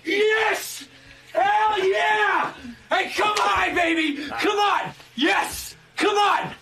Yes! Hell yeah! Hey, come on, baby! Come on! Yes! Come on!